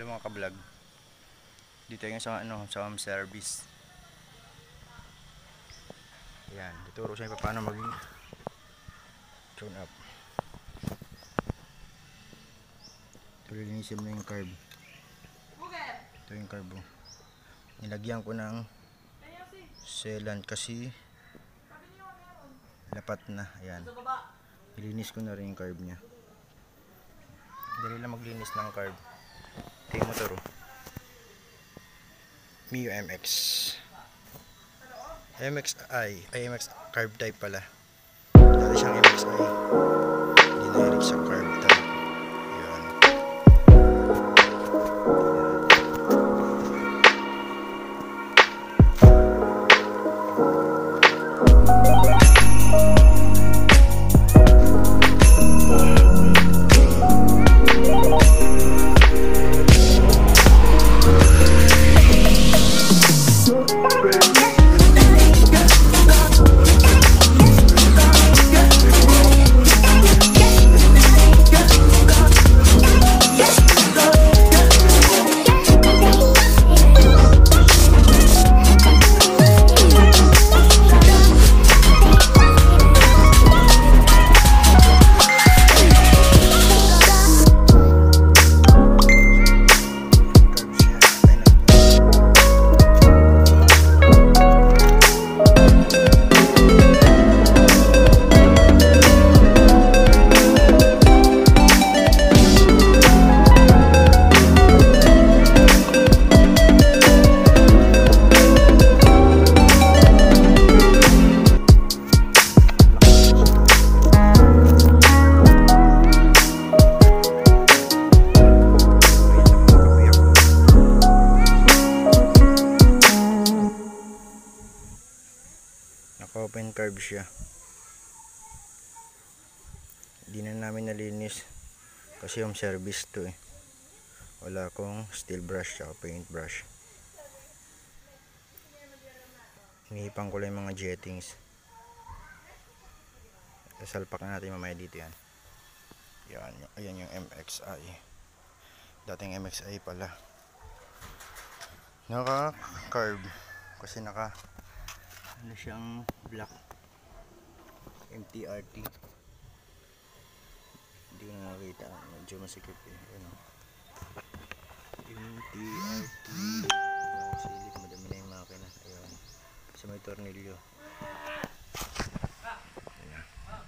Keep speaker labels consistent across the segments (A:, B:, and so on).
A: Hello mga ka-vlog. Dito yung sa sa home service. Ayan, tuturo sa inyo paano maging tune up. Lilinisin mo yung carb. Ito yung carb. Nilagyan ko ng sealant kasi lapat na. Ayan. Ilinis ko na rin yung carb nya. Dali lang maglinis ng carb. Ito yung motor. Mio Mx. MX carb type pala. Dati siyang MXI. Dinairig sa carb type. Ayan. Naka-open carb siya. Hindi na namin nalinis kasi home service to eh. Wala akong steel brush at paint brush. Inihipan ko lang yung mga jettings. Sasalpak natin mamaya dito yan. Ayan yung MXI. Dating MXI pala. Naka carb kasi naka ano siyang black MTRT. Hindi ko na nakita, medyo masikip eh. Ano? MTRT silip, madami na yung makina. Ayan, kasi may tornilyo. Ayan.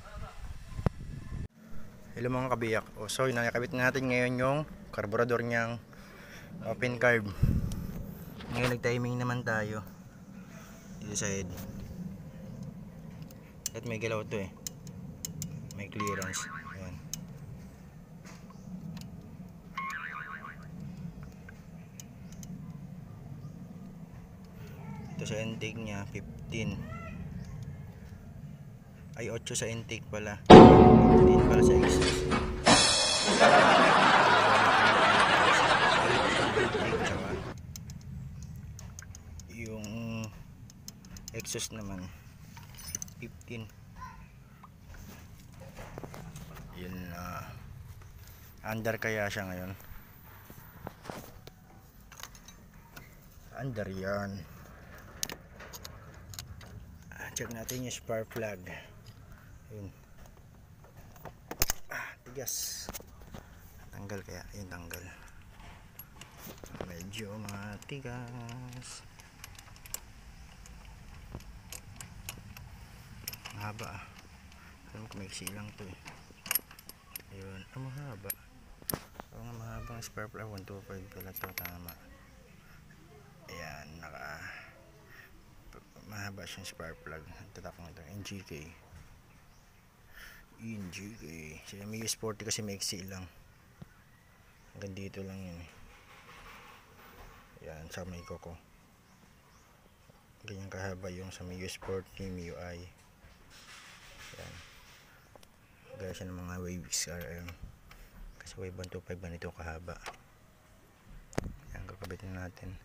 A: Hello mga kabiyak. So nakakabit natin ngayon yung carburetor niyang open carb. Ngayon nag-timing naman tayo dito sa head. At may galaw to eh. May clearance. Ayan. Ito sa intake nya 15. Ay 8 sa intake pala. 15 pala sa exhaust. Yung exhaust naman 15. Yun na. Under kaya siya ngayon. Under yan. Check natin yung spark plug. Yun. Tigas. Tanggal kaya. Yun tanggal. Medyo matigas. Mahaba alam ko may silang to eh. Ayun, mahaba. Oo nga, mahabang spare plug. 125 pala to, tama. Ayan, mahaba siyang spark plug. Tatak mo ito, NGK. Siya may US40 kasi may XC lang. Hanggang dito lang yun eh. Ayan, sa may koko. Ganyan kahaba yung sa may US40, MIUI. Ayan. Gaya siya ng mga waves kasi wave 125 ba nito kahaba. Ayan, kakabitin natin.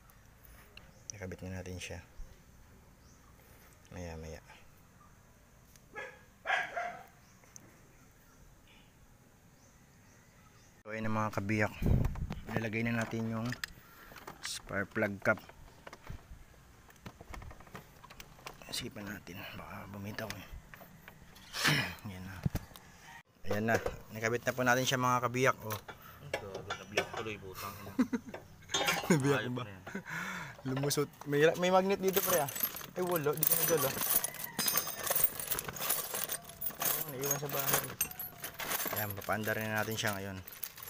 A: Nakabit na natin siya maya. Okay na mga kabiyak. Ilalagay na natin yung spark plug cap. Sipan natin, baka bumitaw eh. Yan na. Ayan na, nakabit na po natin siya mga kabiyak. Oh.
B: Nabiyak tuloy butang.
A: Nabiyak ba? Lumusot. May magnet dito pre ah. Ay wala, di ko nadala. Naiwan sa bahay. Ayan, papaandar na natin siya ngayon.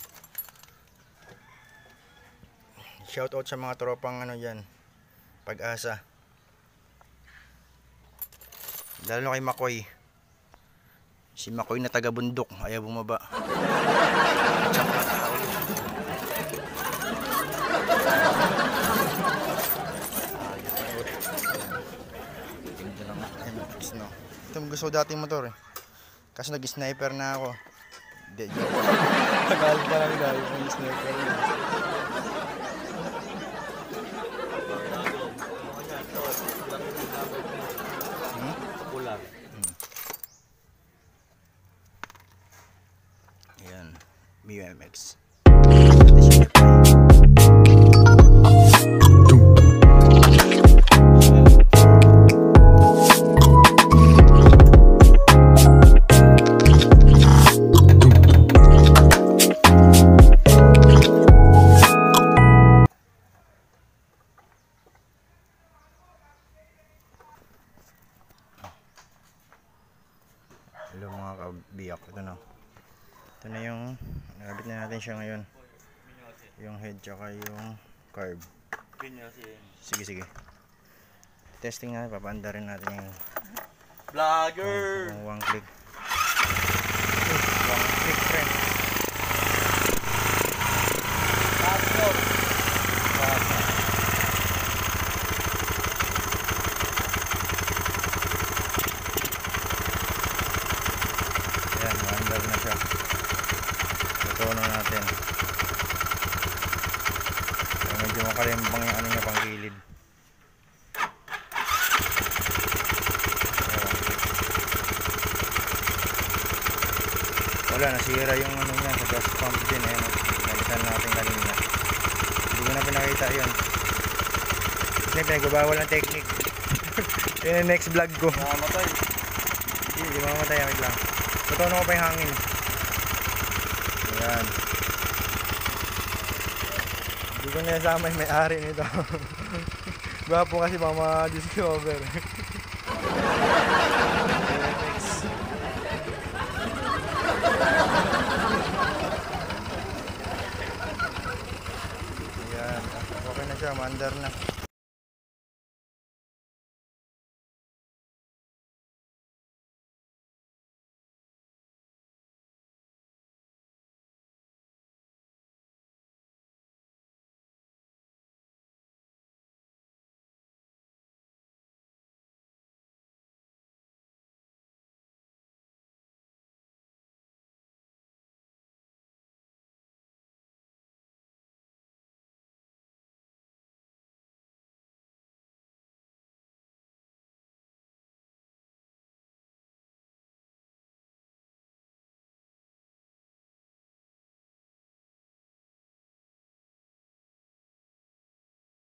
A: Shoutout sa mga tropang ano dyan, Pag-asa. Lalo kay Makoy. Si Makoy na taga bundok, ayaw bumaba. Ito gusto dating motor eh. Kasi nag-sniper na ako. Hindi, joke. Nagalit pa lang dahil nag-sniper na.
B: Popular.
A: Ayan, Mio Mx. Hello mga kabiyak, ito na. Ito na yung nabit na natin siya ngayon. Yung head tsaka yung carb. Sige. Testing na, papaanda rin natin yung
B: Vlogger!
A: one click. One click friend. Ayan, maandar na siya. Tutono natin. So, medyo makalimbang yung ano niya pang gilid. Wala, nasira yung ano niya sa gas pump din. Ayan, nalitan natin kanina. Hindi ko na pinakita yun. Kasi pinagbabawal ng technique. Yun yung next vlog ko.
B: Mamatay.
A: Hindi mamatay, wait lang. Tutono ko pa yung hangin. Ayan. Hindi ko nasama yung may-ari nito. Gwapo kasi mga discover. Ayan. Okay na siya, maandar na.